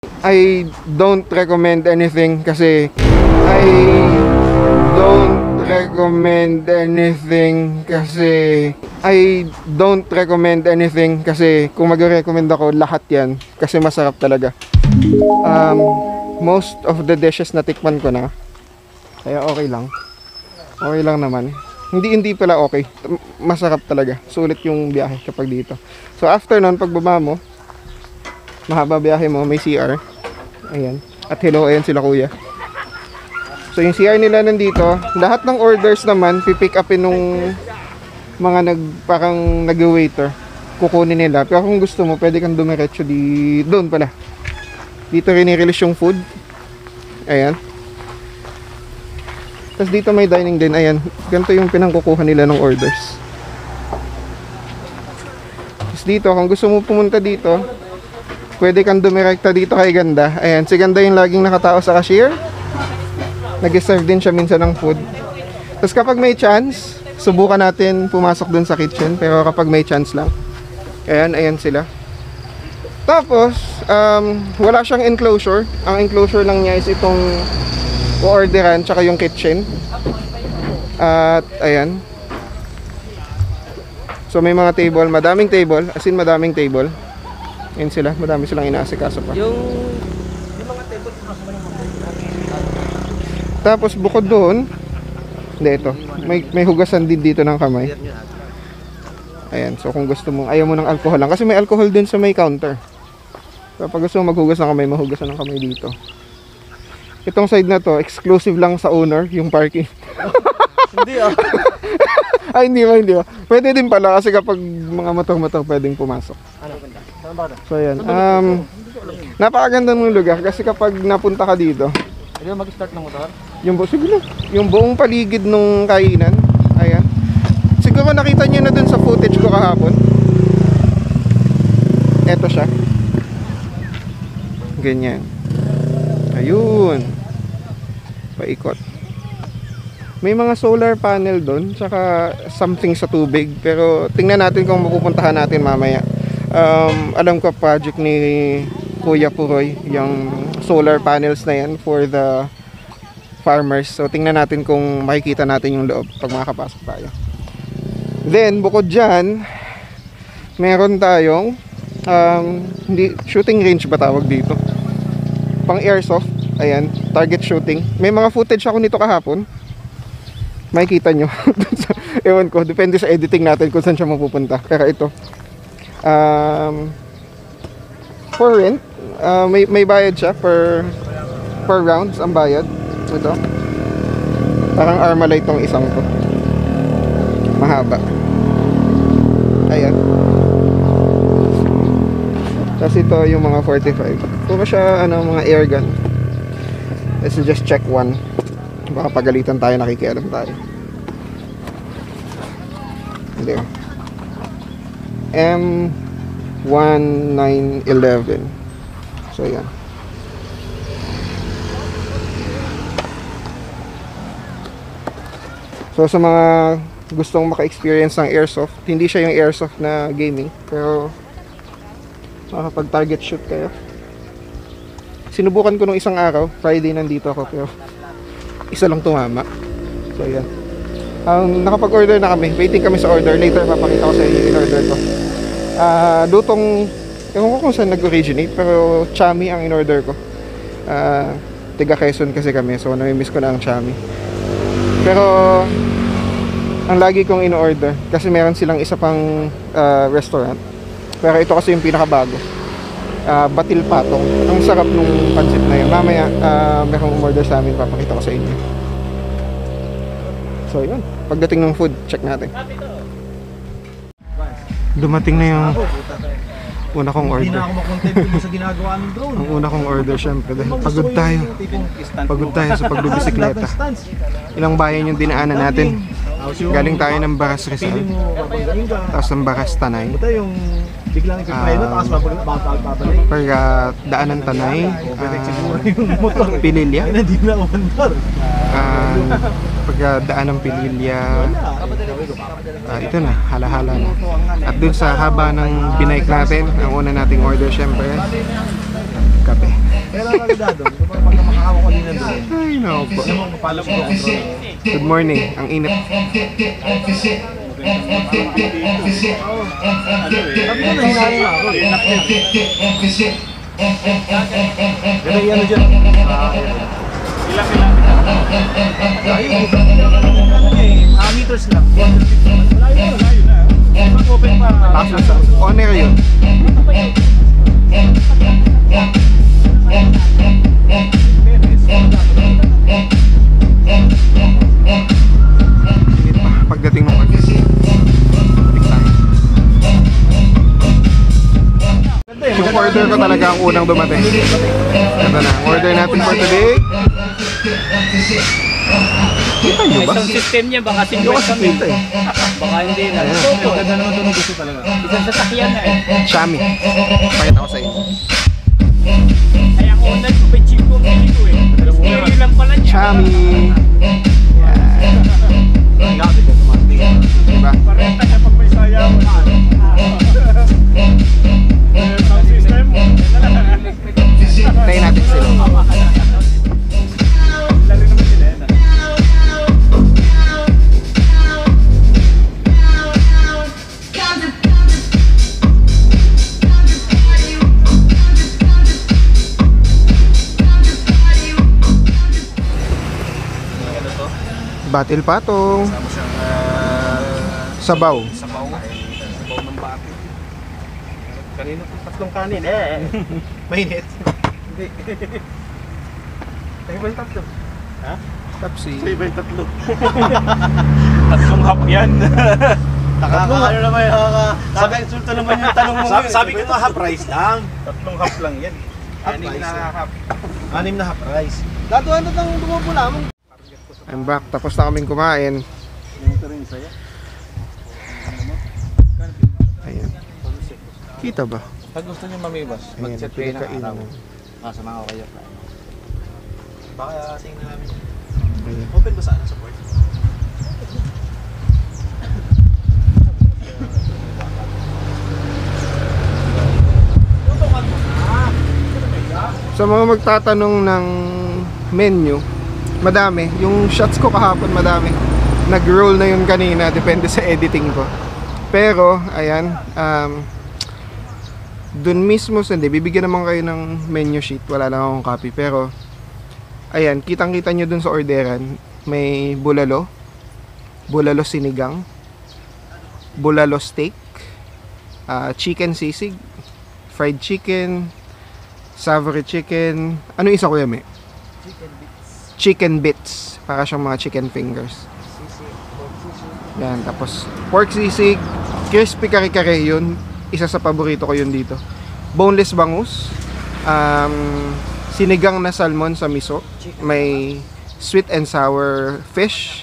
I don't recommend anything kasi kung mag-recommend ako lahat yan kasi masarap talaga. Most of the dishes na tikman ko na, kaya okay lang naman. Hindi pala okay, masarap talaga, sulit yung biyahe kapag dito. So after nun, pagbaba mo, mahaba biyahe mo, may CR, ayan, at hello, ayan sila kuya. So yung CR nila nandito, lahat ng orders naman pipick upin nung mga parang nag-waiter, kukunin nila. Pero kung gusto mo, pwede kang dumiretso doon pala. Dito rin i-release yung food. Ayan. Tapos dito may dining din. Ayan. Ganito yung pinangkukuha nila ng orders. Tapos dito, kung gusto mo pumunta dito, pwede kang dumirekta dito kay Ganda. Ayan. Si Ganda yung laging nakatao sa cashier. Nag-serve din siya minsan ng food. Tapos kapag may chance, subukan natin pumasok dun sa kitchen. Pero kapag may chance lang. Ayan sila. Tapos, wala siyang enclosure. Ang enclosure lang niya is itong orderan tsaka yung kitchen. At ayan. So may mga table, madaming table, as in madaming table. Ayan sila, madami silang inaasikaso pa. Yung mga table. Tapos bukod doon, hindi ito. May hugasan din dito ng kamay. Ayan, so kung gusto mo, ayaw mo ng alcohol lang kasi may alcohol din sa may counter. Kapag gusto mo maghugas ng kamay, mahugasan ng kamay dito. Itong side na to, exclusive lang sa owner, yung parking. Hindi Ay, hindi ba? Pwede din pala kasi kapag mga motor-motor pwedeng pumasok. So ayan. Napakaganda ng lugar kasi kapag napunta ka dito. Pwede mag-start ng motor? Yung buong paligid ng kainan. Ayan. Siguro nakita nyo na dun sa footage ko kahapon. Eto siya. Ganyan. Ayun. Paikot. May mga solar panel doon, tsaka something sa tubig. Pero tingnan natin kung mapupuntahan natin mamaya. Alam ko project ni Kuya Puroy, yung solar panels na yan for the farmers. So tingnan natin kung makikita natin yung loob pag makakapasok tayo. Then bukod dyan, meron tayong shooting range ba tawag dito? Pang airsoft. Ayan, target shooting. May mga footage ako nito kahapon. Makikita nyo. Ewan ko, depende sa editing natin kung saan siya mapupunta. Pero ito, for rent, may bayad siya per rounds ang bayad. Ito, parang Armalite tong isang to. Mahaba. Ayan. Tapos ito yung mga 45. Puro siya mga air gun. Let's just check one. Baka pagalitan tayo, nakikialam tayo. Hindi. M1911. So yan. So sa mga gustong maka-experience ng airsoft, hindi siya yung airsoft na gaming, pero makapag-target shoot kayo. Sinubukan ko nung isang araw, Friday nandito ako, pero isa lang tumama. So yan. Nakapag-order na kami, waiting kami sa order. Later papakita ko sa inyo yung in-order ko. Lutong, ewan ko kung saan nag-originate, pero chami ang in-order ko. Tiga Quezon kasi kami, so nami-miss ko na ang chami. Pero ang lagi kong in-order, kasi meron silang isa pang restaurant, pero ito kasi yung pinakabago. Batil Patong. Ang sarap nung pancit na yun. Mamaya merong order sa amin, papakita ko sa inyo. So yun, pagdating ng food, check natin. Dumating na yung una kong order. Hindi na ako makontent sa ginagawa ng drone. Ang una kong order syempre dahil pagod tayo sa pagbibisikleta. Ilang bayan yung dinaanan natin. Galing tayo ng Baras Rizal, tapos ng Baras Tanay, biglang ipipray na, tapos babalik. pagka daanan Tanay, Pililya, pagka daan ng Pililya, ito na, halahala na. At dun sa haba ng binike natin, ang una nating order syempre, kape. Kaya lang agad doon. Pag makakawa ko din nandun. Ay, no po. Alam mo, kapalo ko control. Good morning. Ang init. Sabi ko, nahinahin na ako. Pero yan dyan. Ilang kilometer? Meters lang. Malayo na. Mag-open pa. On air yun. Init pa pagdating ng pag-isip. Yung order ko talaga ang unang dumating. Ito na, ang order natin for today. Kita nyo ba? Sound system niya baka Yung kasi kami. pinta eh. Baka hindi na. Ang ganda naman ito ng gusto talaga. Isang sasakyan na eh. Xiaomi. Pakita ko sa inyo. Kaya ang online ko may chip kong hindi ko eh. Stereo lang pala niya. Xiaomi. Ang gamit eh. Diba? Parenta siya pag may sayaw. Sound system. Tayo natin sila. Lari naman sila yan. Batil patong. Tapos siyang Sabaw. sabaw. Sabaw ng bati. Kanina tatlong kanin eh. Mainit. Hindi. Tayo ba yung tatlo? Ha? Tapsi. Iba yung tatlo. Tatlong hap yan. Nakakaano naman yung Nakaka-insulto naman yung tanong mo. Sabi ko nga half rice lang. Tatlong hap lang yan. Anim na half. Anim na half rice. Dato ano nang dumupula mo? I'm back. Tapos na kaming kumain. Ito rin sa'yo. Ayan. Kita ba? Pag gusto niyo mamibas, Ayan, mag-set kayo ng pinakainan. araw. Sama ko kayo. Baka asing na namin. Ayan. Open ba sana sa port? Sa mga magtatanong ng menu, madami. Yung shots ko kahapon madami. Nag-roll na yun kanina, depende sa editing ko. Pero, ayan, dun mismo, hindi, bibigyan naman kayo ng menu sheet. Wala lang akong copy. Pero, ayan, kitang-kita nyo dun sa orderan. May bulalo, bulalo sinigang, bulalo steak, chicken sisig, fried chicken, savory chicken. Ano isa ko yun, chicken bits. Para siyang mga chicken fingers. Yan, tapos pork sisig, crispy kare-kare yun. Isa sa paborito ko yun dito. Boneless bangus, sinigang na salmon sa miso, may sweet and sour fish,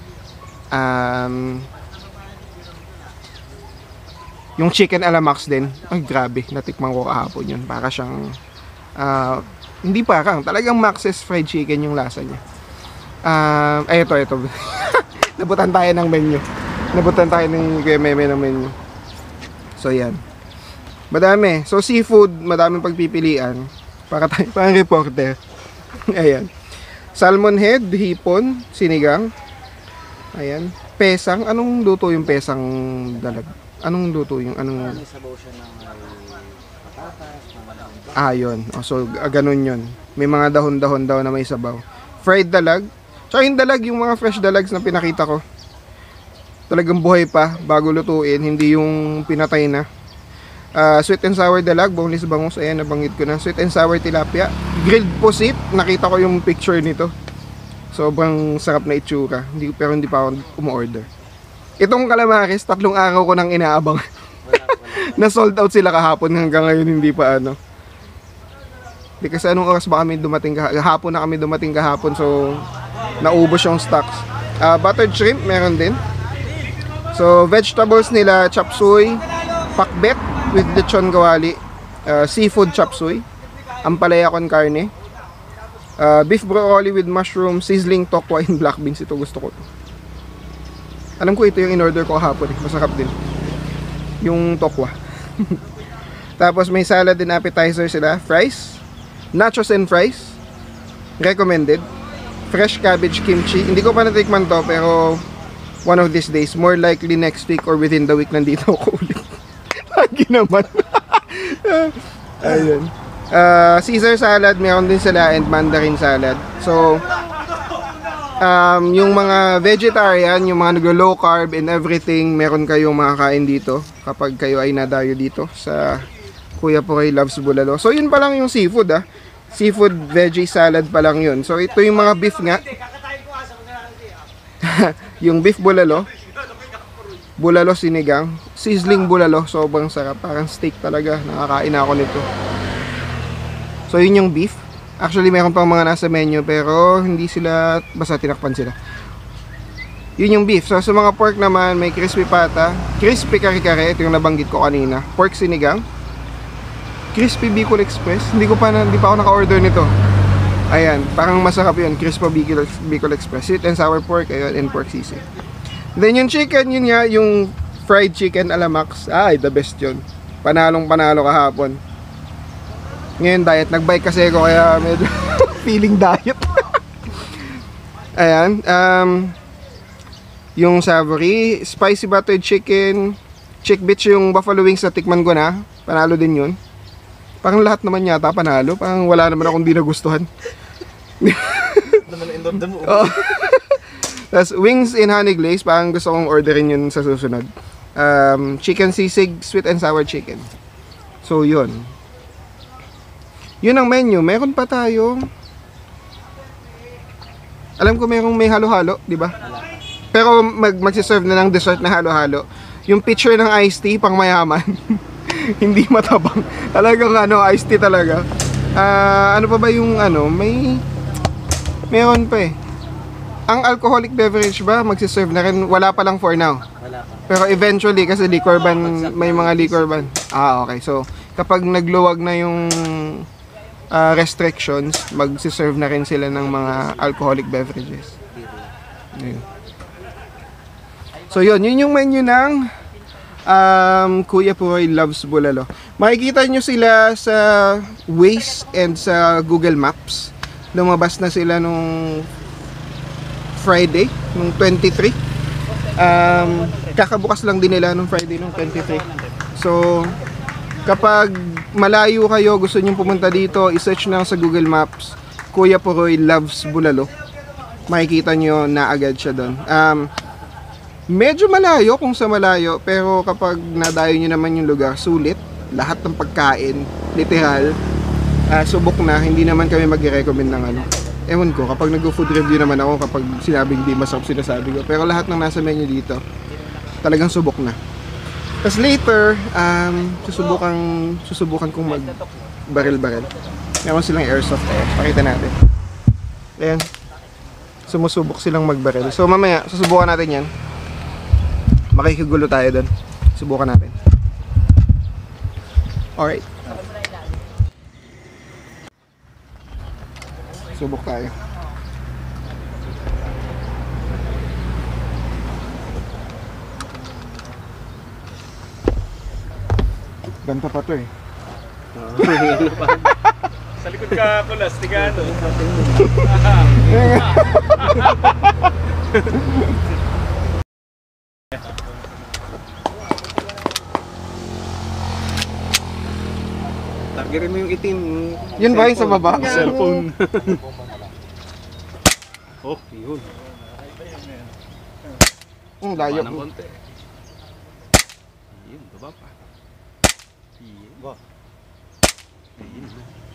yung chicken alamax din. Ay grabe, natikman ko kahapon yun. Para siyang hindi parang, talagang Max's fried chicken yung lasa niya. Ay ito nabutan tayo ng menu. Nabutan tayo ng meme ng menu. So yan, madami. So seafood, madaming pagpipilian. Para tayo, parang reporter. Ayan, salmon head, hipon, sinigang. Ayan, pesang. Anong luto yung pesang dalag? Anong luto yung anong? Sabaw siya ng patatas, Yun. So ganun yun. May mga dahon-dahon daw na may sabaw. Fried dalag. Tsaka yung dalag, yung mga fresh dalags na pinakita ko, talagang buhay pa bago lutuin, hindi yung pinatay na. Sweet and sour dalag, boneless bangus, ayan, nabanggit ko na. Sweet and sour tilapia, grilled pusit, nakita ko yung picture nito. Sobrang sarap na itsura, pero hindi pa ako umorder. Itong calamares, 3 araw ko nang inaabang. Na sold out sila kahapon, hanggang ngayon hindi pa ano. Di kasi anong oras ba kami dumating kahapon na kami dumating kahapon, so naubos yung stocks. Buttered shrimp meron din. So vegetables nila, chop suey, pakbet with lechon kawali, seafood chop suey, ampalaya con carne, beef broccoli with mushroom, sizzling tokwa in black beans. Ito gusto ko to. Alam ko ito yung in-order ko kahapon, masarap din yung tokwa. Tapos may salad din, appetizer sila, fries, nachos and fries. Recommended. Fresh cabbage kimchi. Hindi ko pa natikman to, pero one of these days, more likely next week or within the week, nandito ako ulit. Lagi naman. Ayun. Caesar salad, meron din sila, and mandarin salad. So, yung mga vegetarian, yung mga naglo-low carb and everything, meron kayong makakain dito kapag kayo ay nadayo dito sa Kuya Puroy Loves Bulalo. So, yun pa lang yung seafood, seafood veggie salad pa lang yun. So, ito yung mga beef nga. Yung beef bulalo. Bulalo sinigang. Sizzling bulalo. Sobrang sarap. Parang steak talaga. Nakakain ako nito. So, yun yung beef. Actually, meron pang mga nasa menu pero hindi sila, basta tinakpan sila. Yun yung beef. So, sa mga pork naman, may crispy pata, crispy kare-kare, ito yung nabanggit ko kanina. Pork sinigang, crispy Bicol Express. Hindi pa ako naka-order nito. Ayan, parang masarap yun. Crispy Bicol Express. Sweet and sour pork, ayun, and pork sisig. Then yung chicken, yun nga, yung fried chicken Alamax. Ay, the best yun. Panalong panalo kahapon. Ngayon diet, nag-bike kasi ako kaya medyo feeling diet. Ayan, yung savory, spicy buttered chicken, chick bitch yung buffalo wings na tikman ko na. Panalo din yun. Parang lahat naman yata panalo. Parang wala naman akong di nagustuhan. Oh. Tapos wings in honey glaze, parang gusto kong orderin yun sa susunod. Chicken sisig, sweet and sour chicken. So yun. Yun ang menu. Meron pa tayo. Alam ko may halo-halo, di ba? Pero magsiserve na ng dessert na halo-halo. Yung picture ng iced tea, pang mayaman. Hindi matabang. Talagang iced tea talaga. Ano pa ba yung meron pa eh. Ang alcoholic beverage ba, magsiserve na rin. Wala pa lang for now. Wala pa. Pero eventually, kasi liquor ban, may mga liquor ban. Okay. So, kapag nagluwag na yung restrictions, magsiserve na rin sila ng mga alcoholic beverages. Ayun. So, yun yung menu ng Kuya Puroy Loves Bulalo. Makikita nyo sila sa Waze and sa Google Maps. Lumabas na sila nung Friday, nung 23. Kakabukas lang din nila nung Friday, nung 23. So, kapag malayo kayo, gusto nyo pumunta dito, isearch na sa Google Maps, Kuya Puroy Loves Bulalo. Makikita nyo na agad siya doon. Medyo malayo kung sa malayo, pero kapag nadayo nyo naman yung lugar, sulit. Lahat ng pagkain, literal, subok na. Hindi naman kami mag-recommend ng ewan ko, kapag nag-food review naman ako, kapag sinabing di masarap sinasabi ko. Pero lahat ng nasa menu dito, talagang subok na. Tapos later, susubukan kong mag-baril-baril. Meron silang airsoft. Pakita natin. Ayan. Sumusubok silang mag-baril. So mamaya, susubukan natin yan. Makikigulo tayo doon. Subukan natin. Alright. Subok tayo. Ganda pa to eh. Sa likod ka, Kulas, tigano. Targetin mo yung itim. Yun ba yung sa baba? Cellphone. Oh, yun. Layo. Ng konti. Yun, baba pa. Yun. Yun.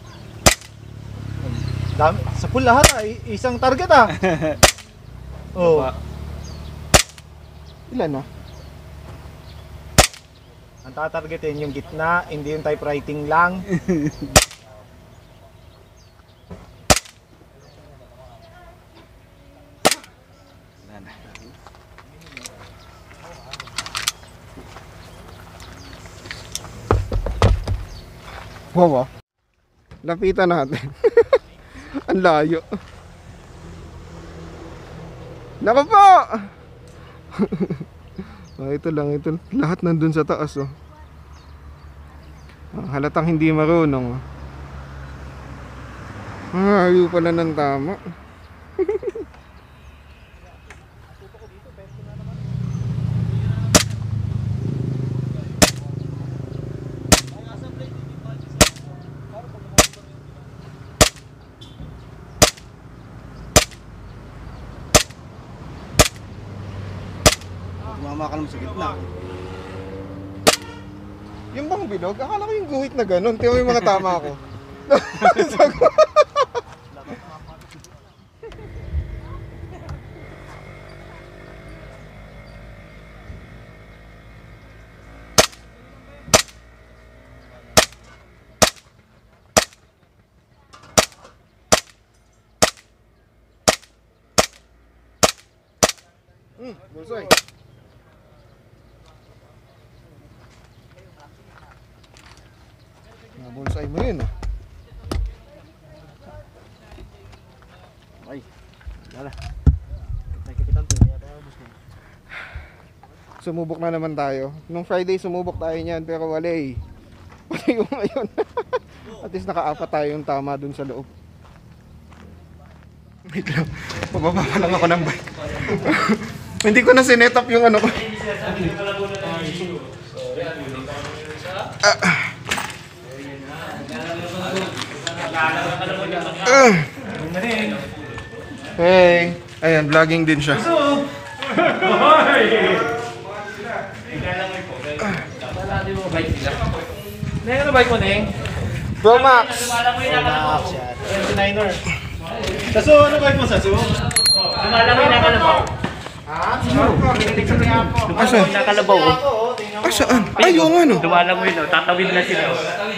Dami, sa pool lahat isang target Oh. Baba. Ilan na? Ang tatargetin yung gitna, hindi yung typewriting lang. Wala na. Wow. Lapitan natin. Ang layo. Nako po! Ito lang, ito. Lahat nandun sa taas, oh. Halatang hindi marunong. Ayaw pala ng tama. Tumama ka naman sa gitna. Yung bang bilog, akala ko yung guhit na ganun. Tiyo yung mga tama ko. Bullseye. Bullseye mo yun. Ay, wala. May kapitan to. Sumubok na naman tayo. Nung Friday sumubok tayo niyan pero wala eh. Pati yung ngayon. At least nakaapat tayo yung tama dun sa loob. Wait lang. Pababa pa lang ako ng bike. Hindi ko na sinet up yung ano ko. Hey, ayan, vlogging din siya. Neng, ano bike mo, Neng? Pro Max. Lumalangoy na ka na po. 29er. Saso, ano ba mo Saso? Lumalangoy na ka na po. Asa? Na kalabaw. Saan? Ay, yung ano. Lumalangoy na, tatawid na sila.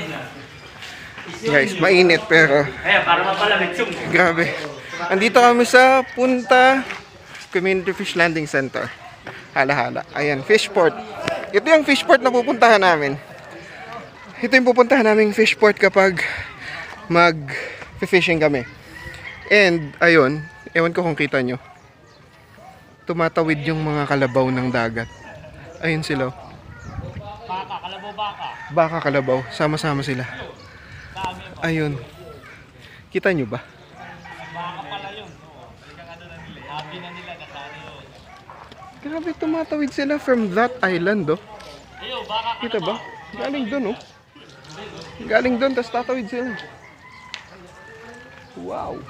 Guys, mainit pero Ayan, para mapalamig sung. grabe. Andito kami sa Punta Community Fish Landing Center. Hala-hala. Ayan, Fishport. Ito yung Fishport na pupuntahan namin. Ito yung pupuntahan naming Fishport kapag mag-fishing kami. And, ayun, ewan ko kung kita nyo. Tumatawid yung mga kalabaw ng dagat. Ayun sila. Baka, kalabaw baka. Baka kalabaw. Sama-sama sila. Ayun. Kita nyo ba? Baka pala yun. Happy na nila, kasali yun. Grabe, tumatawid sila from that island, oh. Ayun, baka Kita ba? Galing dun, oh. Galing dun, tapos tatawid sila. Wow.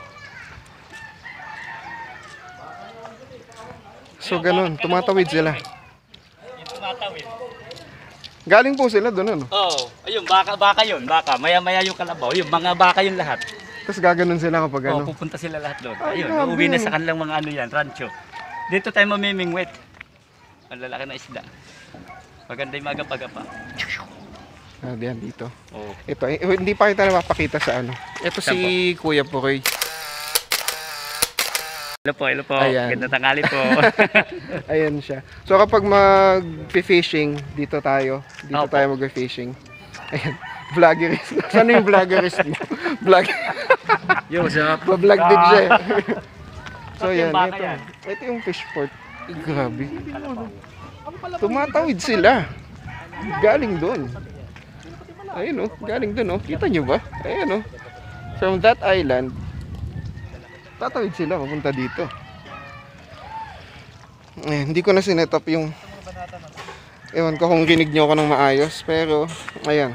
So, ganun. Tumatawid sila. yung tumatawid. Galing po sila dun, ano? Oo, ayun, baka yun, baka. Maya-maya yung kalabaw, yung mga baka yung lahat. Tapos gaganon sila kapag Oo, ano. pupunta sila lahat doon. Ay, Ayun, grabe uuwi na yan. sa kanilang mga ano yan, rancho. Dito tayo mamimingwit. Ang lalaki na isda. Maganda yung magapa-gapa. Ah, diyan, dito. Oo. Ito, hindi pa kita napapakita sa ano. Ito si Kuya Pukoy. Hello po. Ayan. Ganda tangali po. Ayan siya. So kapag mag-fishing, dito tayo. Dito Opo. tayo mag-fishing. Ayan. Vloggerist. Saan yung vloggerist mo? Vlog. Yo, sa Ba-vlog din siya eh. So Yung yan, baka ito. yan. Ito yung fish port. Grabe. Tumatawid sila. Galing doon. Ayun oh, galing doon oh. Kita nyo ba? Ayun oh. From that island, tatawid sila papunta dito. Hindi ko na sinet up yung ewan ko kung rinig nyo ako ng maayos, pero ayan,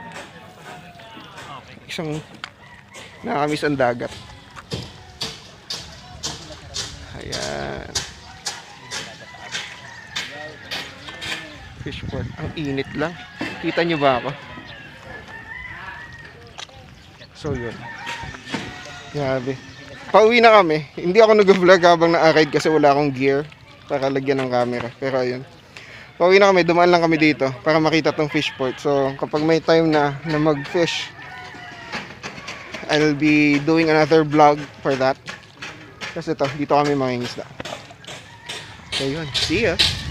isang nakakamiss ang dagat. Ayan, Fishport. Ang init lang. Kita nyo ba ako? So yun, grabe. Pauwi na kami. Hindi ako nag-vlog habang na-ride kasi wala akong gear para lagyan ng camera. Pero ayun. Pauwi na kami. Dumaan lang kami dito para makita tong Fishport. So kapag may time na mag-fish, I'll be doing another vlog for that. Kasi ito, dito kami mangingisda. So yun. See ya!